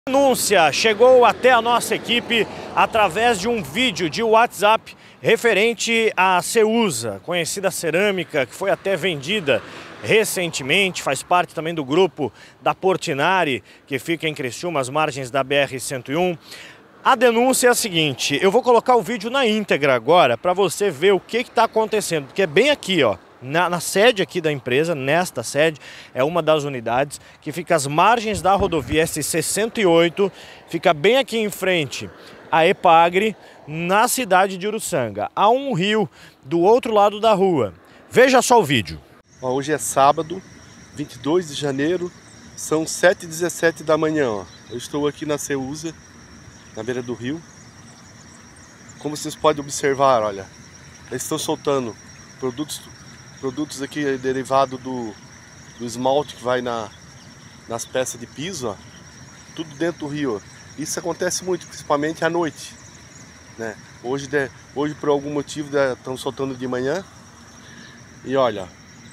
Denúncia chegou até a nossa equipe através de um vídeo de WhatsApp referente à Ceusa, conhecida cerâmica que foi até vendida recentemente, faz parte também do grupo da Portinari, que fica em Criciúma, às margens da BR-101. A denúncia é a seguinte, eu vou colocar o vídeo na íntegra agora para você ver o que está acontecendo, porque é bem aqui, ó. Na sede aqui da empresa, nesta sede, é uma das unidades que fica às margens da rodovia SC-108, fica bem aqui em frente à Epagre, na cidade de Uruçanga. Há um rio do outro lado da rua. Veja só o vídeo. Hoje é sábado, 22 de janeiro, são 7h17 da manhã. Ó. Eu estou aqui na Ceusa, na beira do rio. Como vocês podem observar, olha, eles estão soltando produtos aqui derivado do esmalte que vai nas peças de piso, ó, tudo dentro do rio. Isso acontece muito, principalmente à noite, né? Hoje por algum motivo estão soltando de manhã e olha.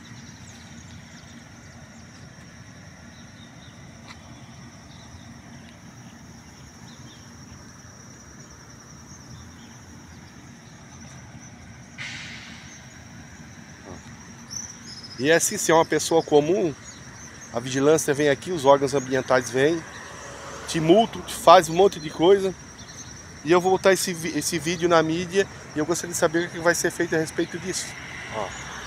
E é assim, se é uma pessoa comum, a vigilância vem aqui, os órgãos ambientais vêm, te multam, te faz um monte de coisa. E eu vou botar esse vídeo na mídia e eu gostaria de saber o que vai ser feito a respeito disso. Ó.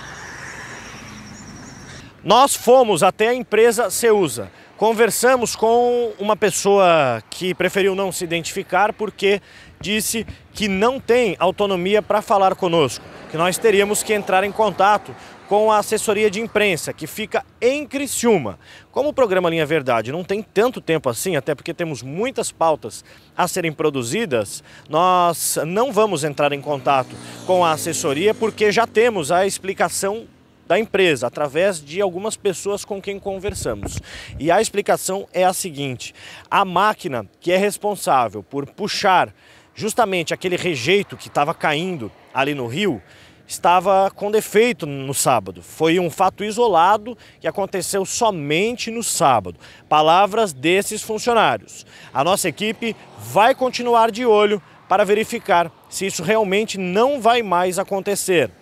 Nós fomos até a empresa Ceusa. Conversamos com uma pessoa que preferiu não se identificar porque disse que não tem autonomia para falar conosco, que nós teríamos que entrar em contato com a assessoria de imprensa, que fica em Criciúma. Como o programa Linha Verdade não tem tanto tempo assim, até porque temos muitas pautas a serem produzidas, nós não vamos entrar em contato com a assessoria porque já temos a explicação da empresa, através de algumas pessoas com quem conversamos. E a explicação é a seguinte: a máquina que é responsável por puxar justamente aquele rejeito que estava caindo ali no rio, estava com defeito no sábado. Foi um fato isolado que aconteceu somente no sábado. Palavras desses funcionários. A nossa equipe vai continuar de olho para verificar se isso realmente não vai mais acontecer.